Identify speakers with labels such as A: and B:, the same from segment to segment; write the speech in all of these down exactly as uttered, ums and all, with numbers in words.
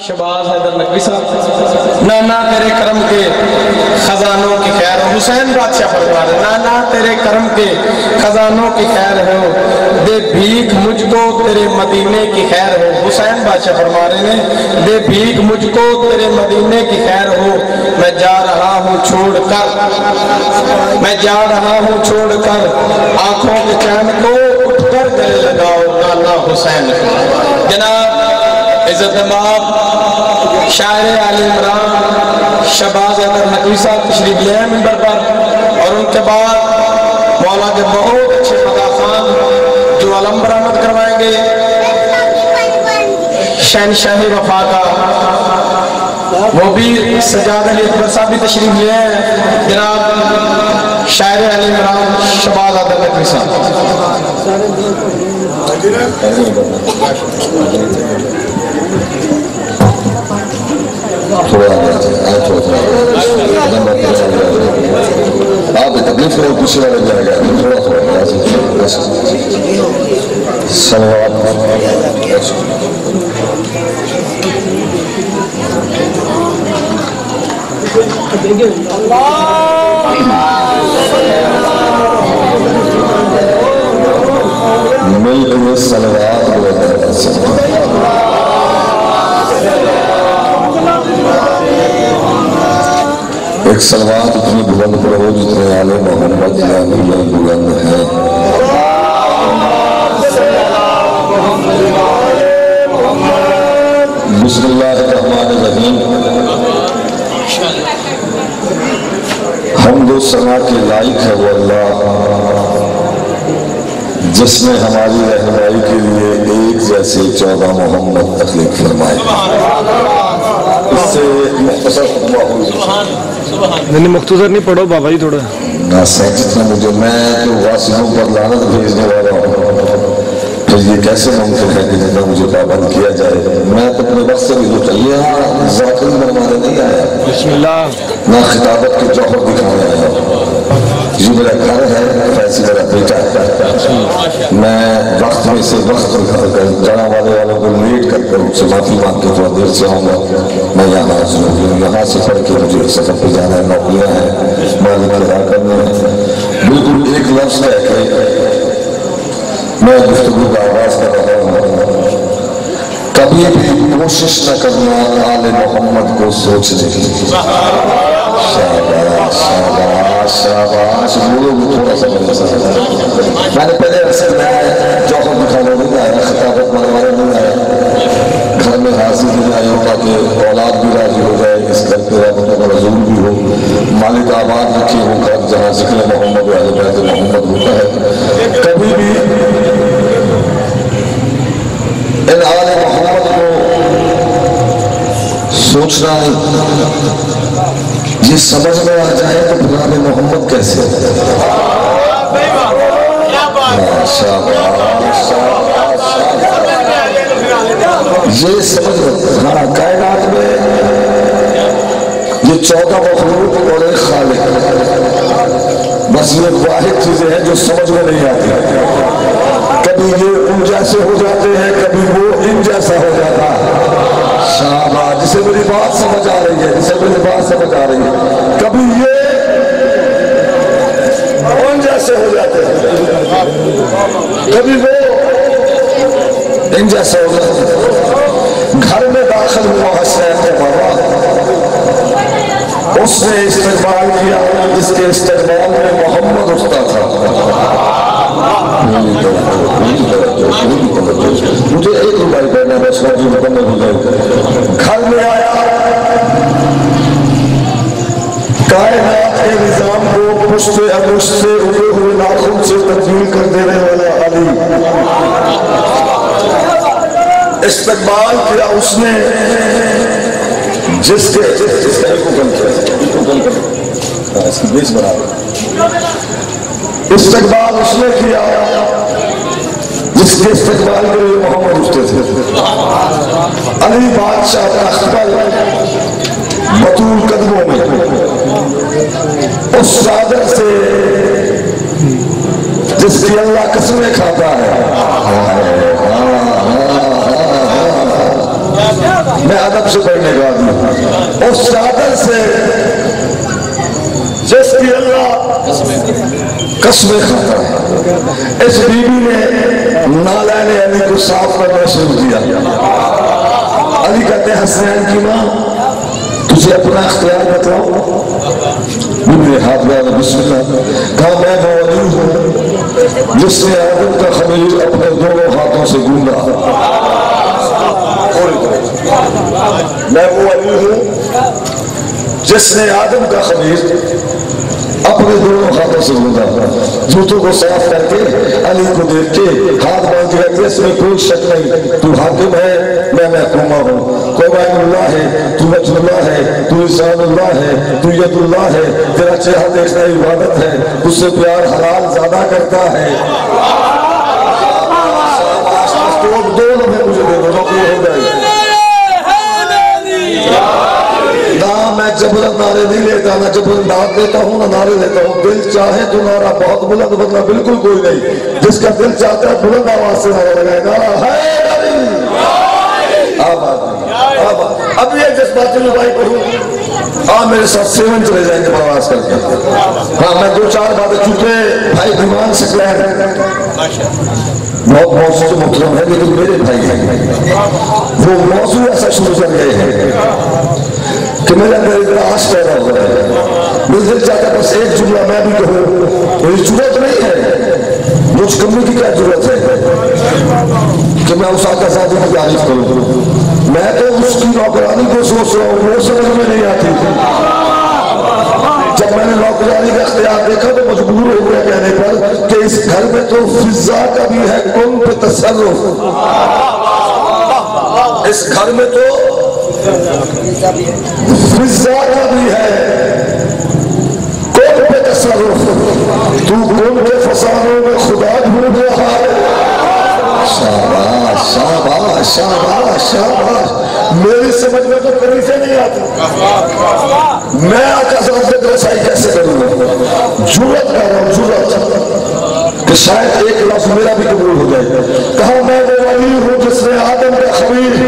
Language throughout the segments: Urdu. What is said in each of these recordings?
A: شہباز حیدر نقوی صاحب، نانا تیرے کرم کے خزانوں کی خیر ہو. حسین بادشاہ فرما رہے نانا تیرے کرم کے خزانوں کی خیر ہو، دے بھیک مجھ کو تیرے مدینے کی خیر ہو. حسین بادشاہ فرما رہے ہیں دے بھیک مجھ کو تیرے مدینے کی خیر ہو. میں جا رہا ہوں چھوڑ کر میں جا رہا ہوں چھوڑ کر آنکھوں کے چین کو، اٹھ کر گلے لگاؤ نانا حسین. جناب عزت مآب شاعر علی عمران شہباز حیدر نقوی صاحب تشریف لے ہیں منبر پر، اور ان کے بعد مولا کے بہت اچھے مداح خان جو علم برآمد کروائیں گے شہنشاہی وفا کا، وہ بھی سجاد علی اکبر صاحب بھی تشریف لے ہیں. جناب شاعر علی عمران شہباز حیدر نقوی صاحب.
B: تھوڑا آپ تکلیف کرو کسی والے جائے گا تھوڑا تھوڑا سلوات ملک میں سلوات ایک سلوات اتنی بلند پڑھو جتنے آل محمد یعنی بلند ہے. بسم اللہ الرحمن الرحیم. حمد و ثنا کے لائق ہے وہ اللہ جس نے ہماری رہنمائی کے لیے ایک جیسے چودہ محمد تخلیق فرمائے. اس سے مختصر خطبہ ہوئی
C: نہیں مختصر نہیں پڑھو بابا جی تھوڑا
B: نہ سجدنا مجھے میں تو واسطوں پر لعنت بھیجنے والا ہوں. پھر یہ کیسے ممکن ہے کہ جتنا مجھے پابند کیا جائے. میں تو اپنے وقت سے بھی جو چاہیے ہاں ذاکر بنوانے نہیں آیا،
C: بسم اللہ
B: نہ خطابت کے جوہر دکھانے آیا. یہ میرا گھر ہے، فیصل میرا بیٹا ہے. میں وقت میں سے وقت جانا والے والوں کو لیٹ کر کر ان سے معافی مانگ کے تھوڑا دیر سے آؤں گا. میں یہاں حاضر ہوں، یہاں سے پڑھ کے مجھے سفر پہ جانا ہے، نوکریاں ہیں، مالک ادا کرنے ہیں. بالکل ایک لفظ ہے کہ میں گفتگو کا آغاز کر رہا ہوں. کبھی بھی کوشش نہ کرنا آل محمد کو سوچنے کی. شاباش شاباش شاباش بولو بھی تھوڑا سا بڑا سا. میں نے پہلے اکثر میں جوہر دکھانے نہیں آیا، خطابت منوانے نہیں آیا. گھر میں حاضر نہیں آیا ہوں تاکہ اولاد بھی راضی ہو جائے، اس گھر پہ رحمت کا رسول بھی ہو، مالک آباد رکھے ہو گھر جہاں ذکر محمد و اہل بیت محمد ہوتا ہے. کبھی بھی ان آل محمد کو سوچنا یہ سمجھ میں آ جائے تو پھر آل محمد کیسے یہ سمجھ ہاں کائنات میں یہ چودہ مخلوق اور ایک خالق، بس یہ واحد چیزیں ہیں جو سمجھ میں نہیں آتی. کبھی یہ ان جیسے ہو جاتے ہیں، کبھی وہ ان جیسا ہو جاتا ہے. شاباش جسے میری بات سمجھ آ رہی ہے، جسے میری بات سمجھ آ رہی ہے. کبھی یہ ان جیسے ہو جاتے ہیں، کبھی وہ ان جیسے ہو جاتے ہیں. گھر میں داخل ہوا حسین کے بابا، اس نے استقبال کیا جس کے استقبال میں محمد اٹھتا تھا. مجھے ایک روپائی کرنا بس واجب مکمل ہو جائے. گھر میں آیا کائنات کے نظام کو پشت انگشت سے اڑے ہوئے ناخن سے تبدیل کر دینے والا علی. استقبال کیا اس نے جس کے اس کی بیس بنا استقبال اس نے کیا جس کے استقبال کے لیے محمد اٹھتے تھے. علی بادشاہ کا اخبار بطول قدموں میں اس چادر سے جس کی اللہ قسمیں کھاتا ہے. میں ادب سے پڑھنے کا آدمی ہوں. اس چادر سے جس کی اللہ قسمیں کھاتا ہے، اس بی بی نے نالین علی کو صاف کرنا شروع کیا. علی کہتے ہیں حسنین کی ماں تجھے اپنا اختیار بتاؤ. بی نے ہاتھ ڈالا بسم اللہ، کہا میں وہ ولی ہوں جس نے آدم کا خمیر اپنے دونوں ہاتھوں سے گوندا. میں وہ ولی ہوں جس نے آدم کا خمیر اپنے دونوں ہاتھوں سے گوندا. جوتوں کو صاف کر کے علی کو دیکھ کے ہاتھ باندھ کے رکھتے، اس میں کوئی شک نہیں تو حاکم ہے، میں محکومہ ہوں. کوئی عین اللہ ہے، تو وجہ اللہ ہے، تو لسان اللہ ہے، تو ید اللہ ہے، تیرا چہرہ دیکھنا عبادت ہے، اس سے پیار حلال زیادہ کرتا ہے. دو لمحے مجھے دے دو نوکری ہو جائے. میں جبرن نعرے نہیں لیتا، نہ جبرن داد لیتا ہوں، نہ نعرے لیتا ہوں. دل چاہے تو نعرہ بہت بلند بدلا بالکل کوئی نہیں. جس کا دل چاہتا ہے بلند آواز سے نعرہ لگائے گا. اب یہ جذباتی لبائی کروں، ہاں میرے ساتھ سیون چلے جائیں گے پرواز کر کے. ہاں میں دو چار باتیں چونکہ بھائی دیوان سکلین بہت موضوع محترم ہے لیکن میرے بھائی ہیں، وہ موضوع ایسا شروع کر گئے ہیں کہ میرے اندر اتنا آس پیدا ہو رہا ہے. مجھے دل چاہتا ہے بس ایک جملہ میں بھی کہوں. میری ضرورت نہیں ہے، مجھ کمی کی کیا ضرورت ہے کہ میں اس آقا ذاتی کی تعریف کروں. میں تو اس کی نوکرانی کو سوچ رہا ہوں، وہ سمجھ میں نہیں آتی. جب میں نے نوکرانی کا اختیار دیکھا تو مجبور ہو گیا کہنے پر کہ اس گھر میں تو فضا کا بھی ہے کن پہ تصرف. اس گھر میں تو فضا کا بھی ہے کن پہ تصرف. تو کن کے فسانوں میں خدا ڈھونڈ رہا ہے. شاباش شاباش شاباش شاباش. میری سمجھ میں تو کبھی سے نہیں آتی. میں آقا صاحب سے رسائی کیسے کروں گا؟ جرت کر رہا ہوں، جرت کہ شاید ایک لفظ میرا بھی قبول ہو جائے. کہا میں وہ ولی ہوں جس نے آدم کا خمیر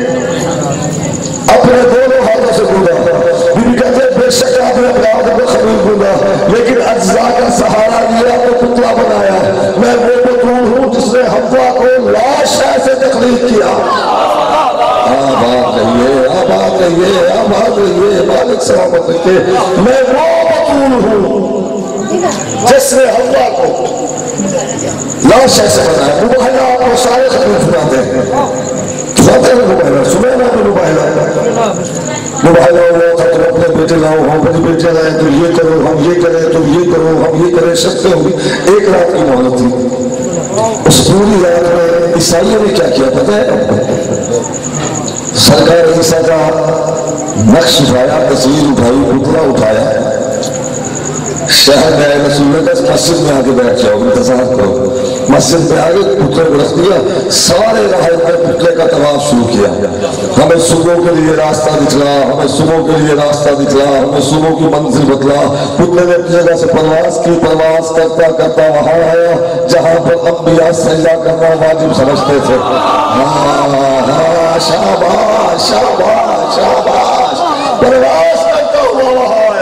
B: اپنے دونوں ہاتھوں سے گوندا. بیوی کہتے ہیں بے شک آپ نے اپنے آدم کا خمیر گوندا لیکن اجزاء کا سہارا لیا تو پتلا بنایا. میں وہ بطول ہوں جس نے حوا کو لاش سے تخلیق کیا. آباد رہیے آباد رہیے آباد رہیے مالک سلامت رکھے. میں وہ بطول ہوں جس نے حوا کو لاش سے بنایا. مباہلہ آپ کو سارے خطوط سناتے ہیں، سناتے ہیں مباہلہ، سنیں نا تو مباہلہ مباہلہ ہوا تھا تو اپنے بیٹے لاؤ، ہم اپنے بیٹے لائیں تو یہ کرو، ہم یہ کریں تو یہ کرو، ہم یہ کریں. شرطیں ہوگی. ایک رات کی مہلت تھی. اس پوری رات میں عیسائیوں نے کیا کیا پتہ ہے؟ سرکار عیسیٰ کا نقش اٹھایا، تصویر اٹھائی، پتلا اٹھایا، شہر میں آئے رسول نے کہا مسجد میں آگے بیٹھ جاؤ، انتظار کرو. مسجد میں آگے پتلے کو رکھ دیا. سارے راہب نے پتلے کا طواف شروع کیا. ہمیں صبح کے لیے راستہ دکھلا، ہمیں صبح کے لیے راستہ دکھلا، ہمیں صبح کی منزل بتلا. پتلے نے اپنی جگہ سے پرواز کی. پرواز کرتا کرتا وہاں آیا جہاں پر انبیاء سجدہ کرنا واجب سمجھتے تھے. ہاں ہاں شاباش شاباش شاباش. پرواز کرتا ہوا وہاں آیا.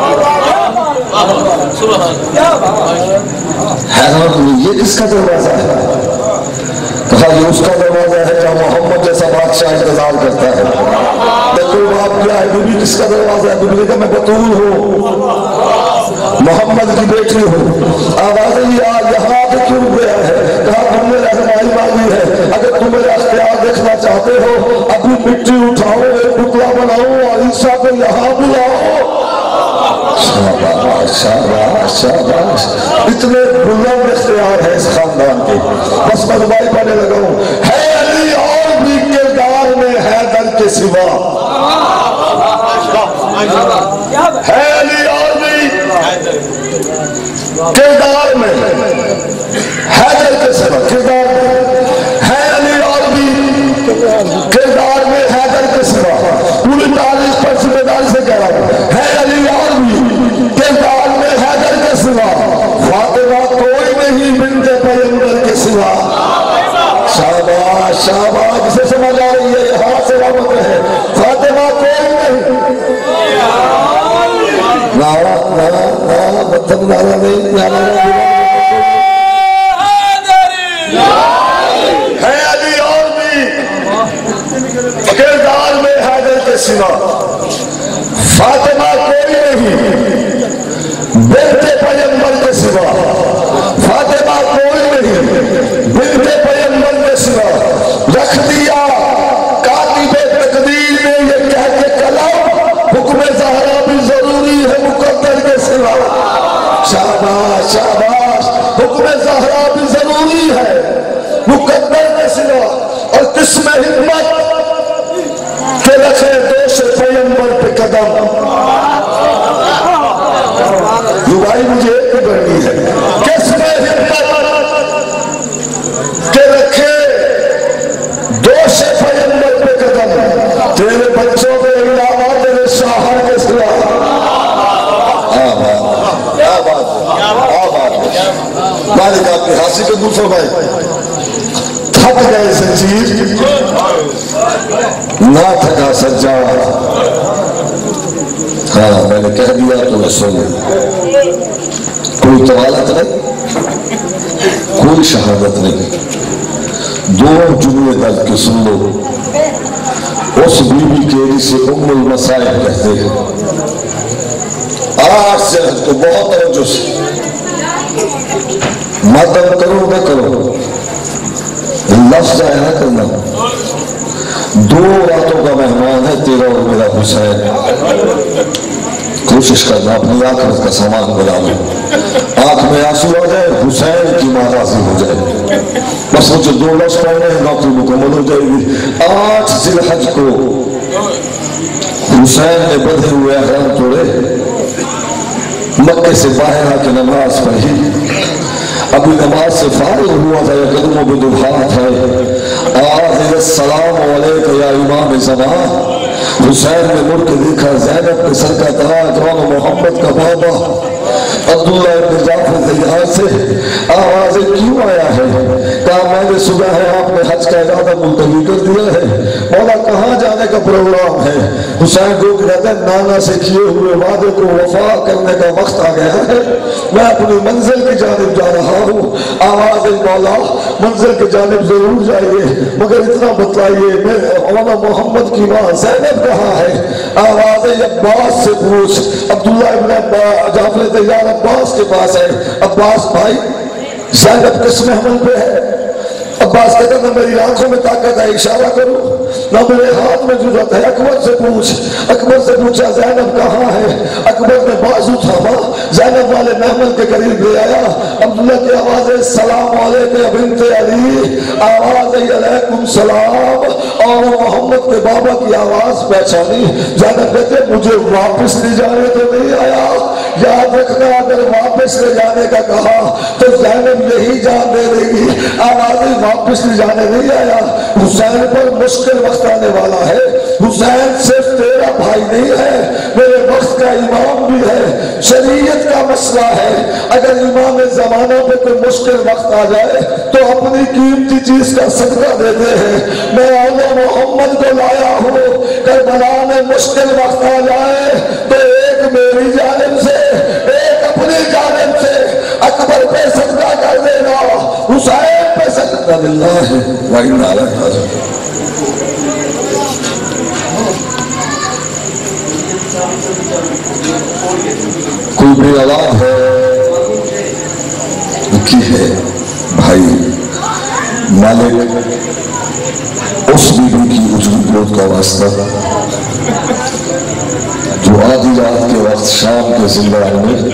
B: حیران ہوئی یہ کس کا دروازہ ہے؟ کہا یہ اس کا دروازہ ہے جہاں محمد جیسا بادشاہ انتظار کرتا ہے. دیکھو آپ کیا ہے؟ بیوی کس کا دروازہ ہے؟ بیوی نے کہا میں بطول ہوں، محمد کی بیٹی ہوں. آوازیں یہ یہاں پہ کیوں گیا ہے؟ کہا تم نے رہنمائی مانگی ہے. اگر تم میرا اختیار دیکھنا چاہتے ہو ابھی مٹی اٹھاؤ، ایک پتلا بناؤ اور عیسیٰ کو یہاں بلاؤ. شاباش شاباش شاباش. اتنے بلند اختیار ہے اس خاندان کے. بس میں دبائی پڑھنے لگا ہوں. ہے علی اور بھی کردار میں حیدر کے سوا. ہے علی اور بھی کردار میں حیدر کے سوا. کردار ہے علی اور بھی کردار میں حیدر کے سوا. پوری تاریخ پر ذمہ داری سے کہہ رہا ہوں. ہے علی اور بھی کردار میں حیدر کے سوا. فاطمہ کوئی نہیں بنت پیغمبر کے سوا. شاباش شاباش. جسے سمجھ آ رہی ہے یہاں سے رابط ہے. ना ना मतलब नारा नहीं नारा है अली और भी किरदार में हैदर के सिवा फातिमा कोई नहीं, बिन्ते पैगंबर के सिवा फातिमा कोई नहीं, बिन्ते पैगंबर के सिवा। रख दिया कातिबे तकदीर ने ये कह के कलम हुक्म ज़हरा भी जरूरी है मुकद्दर के सिवा। शाबाश शाबाश, हुक्म ज़हरा भी जरूरी है मुकद्दर के सिवा। और किस्म हिम्मत के रखे दोष पैगंबर पे कदम। भाई मुझे एक करनी है, किस्म हिम्मत के रखे दोष पैगंबर पे कदम। तेरे बच्चों के अलावा तेरे शाहर के सिवा। क्या बात क्या बात मालिक आपकी हासिल के दूसरे भाई थक गए जंजीर ना थका सज्जा। हाँ मैंने कह दिया तो सुन, कोई तवालत नहीं, कोई शहादत नहीं, दो जुमले दर्द के सुन लो। उस बीवी के जिसे उम्मुल मसाइब कहते हैं, आठ से तो बहुत तवज्जो से मदद करो न करो, लफ्ज आया ना करना। दो रातों का मेहमान है तेरा और मेरा हुसैन। कोशिश करना अपनी आंख का सामान बना लो, आंख में आंसू आ जाए, हुसैन की नाराजगी हो जाए, बस मुझे दो लफ्ज पढ़ने हैं, नौकरी मुकम्मल हो जाएगी। आठ जिलहज को हुसैन ने बंधे हुए अहराम तोड़े, मक्के से बाहर आके नमाज पढ़ी। अभी नमाज से फारिग हुआ था, कदमों में दुहात है आज सलाम अलैका या इमाम ज़मान। हुसैन ने मुड़ के देखा ज़ैनब के सर का ताज और मोहम्मद का बाबा अब्दुल्ला इब्न जाफर तैयार से आवाज़ें क्यों आया है? कहा मैंने सुना है आपने हज का इरादा मुलतवी कर दिया है, मौला कहाँ जाने का प्रोग्राम है? हुसैन को कहते हैं नाना से किए हुए वादे को वफा करने का वक्त आ गया है, मैं अपनी मंजिल की जानिब जा रहा हूँ। आवाज़ मौला मंजिल की जानिब जरूर जाइए, मगर इतना बतलाइए मौला मोहम्मद की माँ ज़ैनब कहाँ है? आवाज़ अब्बास से पूछ। अब्दुल्ला इब्न जाफर तैयार अब्बास के पास है। अब्बास भाई ज़ैनब किस्म हमल पे है। अब्बास कहता ना मेरी आंखों में ताकत है इशारा करो, ना मेरे हाथ में जुर्रत है, अकबर से पूछ। अकबर से पूछा ज़ैनब कहाँ है? अकबर ने बाजू थामा, ज़ैनब वाले महमल के करीब ले आया। अब्दुल्ला की आवाज़ है सलाम अलैका बिन्ते अली, आवाज़ है अलैकुम सलाम, और मोहम्मद के बाबा की आवाज़ पहचानी। ज़ैनब कहते मुझे वापस ले जाने तो नहीं आया, याद रखना अगर वापस ले जाने का कहा तो ज़ैनब यही जान दे देगी। आवाज़ वापस ले जाने नहीं आया। हुसैन पर मुश्किल वक्त आने वाला है। हुसैन सिर्फ तेरा भाई नहीं है, मेरे वक्त का इमाम भी है, शरीयत का मसला है। अगर इमाम जमाना पे कोई मुश्किल वक्त आ जाए तो अपनी कीमती चीज का सदका देते हैं। मैं औले मोहम्मद को लाया हूँ, करबला में मुश्किल वक्त आ जाए तो एक मेरी जानिब से एक अपनी जानिब से अकबर पे सदका कर देना, हुसैन पे सदका लिल्लाह है। वही नारा कोई भी औलाद है की है भाई मालिक उस बीवी की उजली गोद का वास्ता जो आधी रात के वक्त शाम के जिंदगी में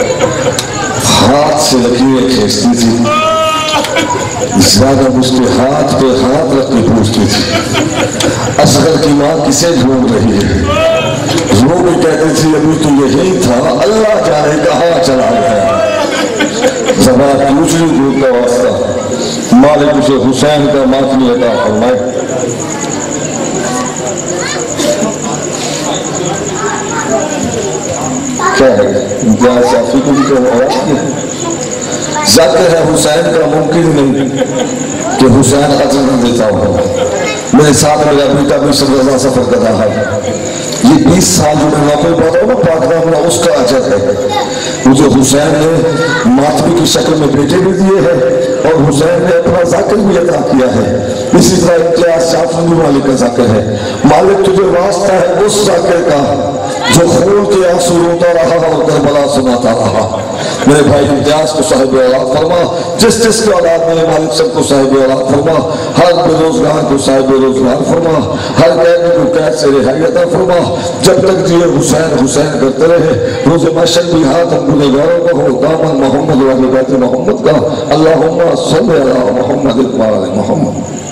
B: हाथ से लकीरें खींचती थी, ज्यादा उसके हाथ पे हाथ रख के पूछती थी असगर की माँ किसे ढूंढ रही है? वो भी कहती थी अभी तो यही था, अल्लाह जाने कहाँ चला गया। जबान की उजली गोद का वास्ता मालिक उसे हुसैन का मातमी अता फरमाए। क्या है इम्तियाज शाफी को भी क्या आवाज की जाकर है हुसैन का मुमकिन नहीं कि हुसैन अजर न देता हो। मेरे साथ मेरा बेटा भी सब सफर कर रहा है, یہ بیس سال جو میں نوکری پاتا ہوں نا پاکستان میں اس کا اجر ہے. مجھے حسین نے ماتمی کی شکل میں بیٹے بھی دیے ہیں اور حسین نے اپنا ذاکر بھی عطا کیا ہے. اسی طرح امتیاز شافعی مالک کا ذاکر ہے. مالک تجھے واسطہ ہے اس ذاکر کا جو خون کے آنسو روتا رہا اور کربلا سناتا رہا. میرے بھائی امتیاز کو صاحب اولاد فرما, جس جس کے اولاد میں مالک سب کو صاحب اولاد فرما, ہر بے روزگار کو صاحب روزگار فرما, ہر قیدی کو قید سے رہائی عطا فرما. جب تک جیے حسین حسین کرتے رہے, روز محشر بھی ہاتھ ہم گنہگاروں کا ہو دامن محمد والی بیت محمد کا. اللہم صلی علی محمد و علی محمد.